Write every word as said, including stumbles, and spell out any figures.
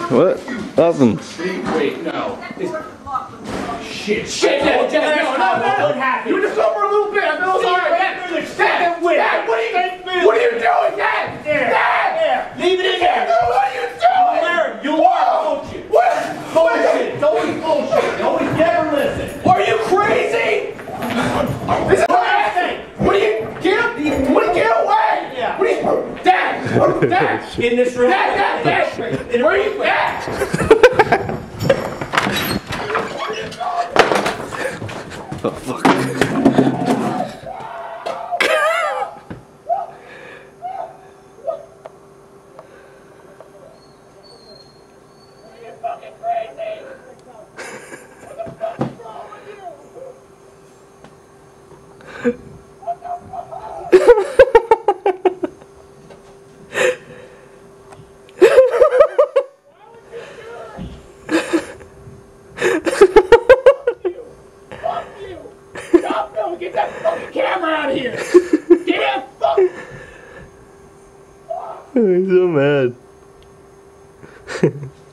What? Nothing. Wait, no. Shit, shit, Dad, Dad, no, no, no, what happened? You were just over a little bit, I feel sorry. Dad, Dad, Dad, what are you, what are you doing, Dad? There, Dad! Leave it in there. What are you doing? Larry, you are bullshit. What? Bullshit, it's always bullshit. You always never listen. Are you crazy? This is what I say. What are you, get up, what are you, get away? Yeah. What are you, Dad, Dad. In this room. Dad, Dad, Dad. Where are you, Dad? Oh, fuck. Get that fucking camera out of here! Get that fuck! He's so mad.